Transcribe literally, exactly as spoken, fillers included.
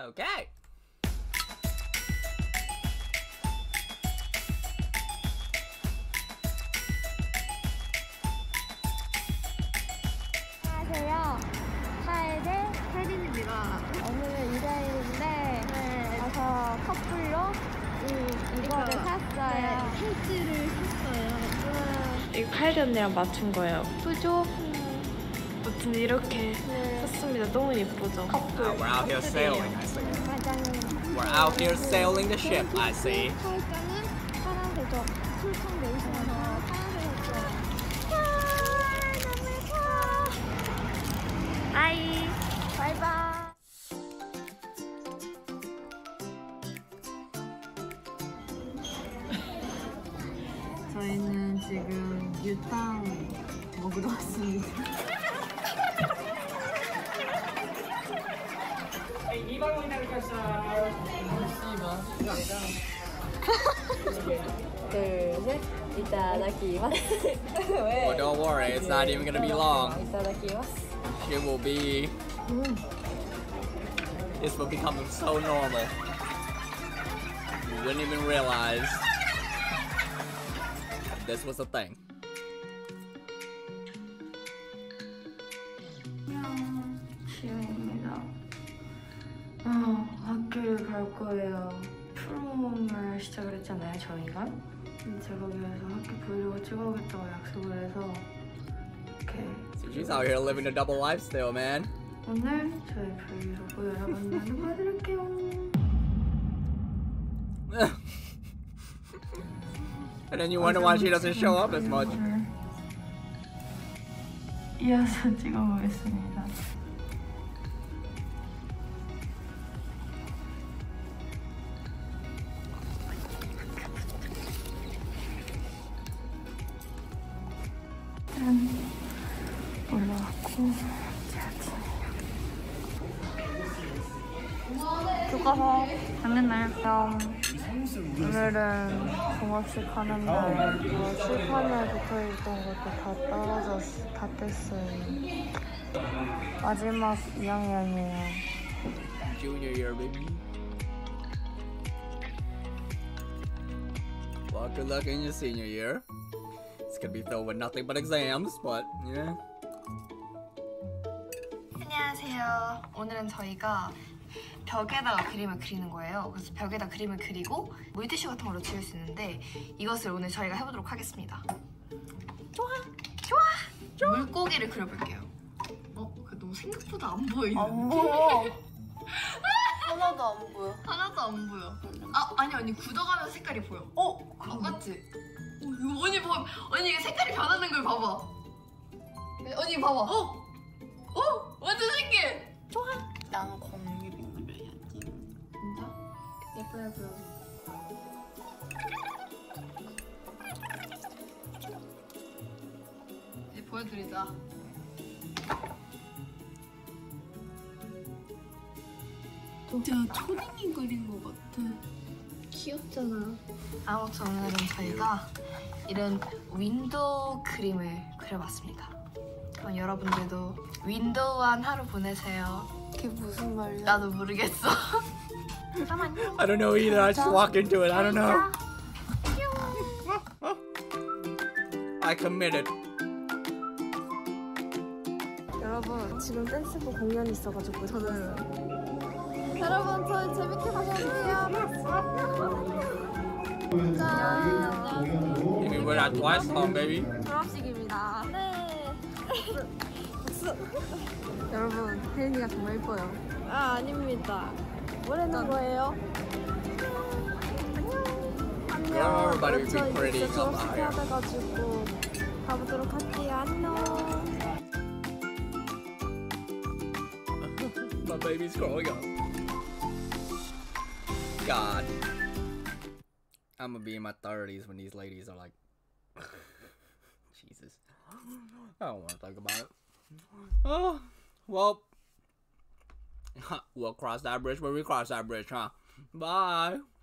Okay. 안녕하세요. 하엘의 혜린입니다. 오늘은 일요일인데 네. 가서 커플로 이, 이거를 샀어요. 팔찌를 샀어요. 이거 카이리 언니랑 맞춘 거예요. 예쁘죠? 어쨌든 이렇게 네. 샀습니다. 너무 예쁘죠? 커플. Uh, we're out here sailing, I see. 맞아요. We're out here sailing the ship, I see. 팔자는 파란색이죠. 풀청 내있어서 파란색이었죠. 아, 너무 예뻐. 바이. 바이바이. 저희는 지금 유탕 먹으러 왔습니다. 둘, 셋. 이따다키마스. Well, don't worry, it's not even gonna be long. 이따다키마스. It will be... This will become so normal. You wouldn't even realize this was a thing. 안녕, 지영입니다. 아, 학교를 갈 거예요. 프롬을 시작을 했잖아요, 저희가. 제가 그래서 학교 브이로그 찍어오겠다고 약속을 해서 이렇게 So she's out here living a double life still, man. 오늘 저희 브이로그 여러분들한테 보여드릴게요. And then you wonder why she doesn't show up as much. 이어서 찍어보겠습니다. 짠! 올라왔고 교과서 작년날 오늘은 종합식 하는 날이고 칠판에 붙어있던 것도 다 떨어졌어, 다 뗐어요. 마지막 이 학년이에요. Junior year, baby. Well, good luck in your senior year. It's gonna be filled with nothing but exams, but yeah. 안녕하세요. 오늘은 저희가 벽에다가 그림을 그리는 거예요. 그래서 벽에다 그림을 그리고 물티슈 같은 걸로 지울 수 있는데 이것을 오늘 저희가 해보도록 하겠습니다. 좋아! 좋아! 좋아! 물고기를 그려볼게요. 어? 너무 생각보다 안 보이는데? 안 보여. 하나도 안 보여. 하나도 안 보여. 아, 아니 언니 굳어가면서 색깔이 보여. 어? 어, 맞지? 어, 이거 언니 봐. 언니 이게 색깔이 변하는 걸 봐봐. 언니 봐봐. 어? 어? 완전 신기해. 좋아. 나는 공유빙을 해야지. 진짜? 예뻐요 보여. 이제 보여드리자. 진짜 초딩이 그린 것 같아. 귀엽잖아. 아무튼 오늘은 저희가 이런 윈도우 그림을 그려봤습니다. 그럼 여러분들도 윈도우한 하루 보내세요. 그게 무슨 말이야? 나도 모르겠어. 잠깐만요. I don't know either. I just walked into it. I don't know. I committed. 여러분 지금 댄스부 공연이 있어가지고 저는 여러분 저희 재밌게 봐주세요. 짠. You can wear that twice long, baby. 졸업식입니다. 네. 박수. 여러분 혜린이가 정말 예뻐요. 아 아닙니다. 뭐라는 거예요? 안녕. Girl, everybody 저 be pretty. 이제 졸업식 Come 해야 on. 돼가지고 가보도록 할게요. 안녕. My baby's growing up. God. I'm gonna be in my thirties when these ladies are like, Jesus. I don't want to think about it. Oh, well, we'll cross that bridge when we cross that bridge, huh? Bye.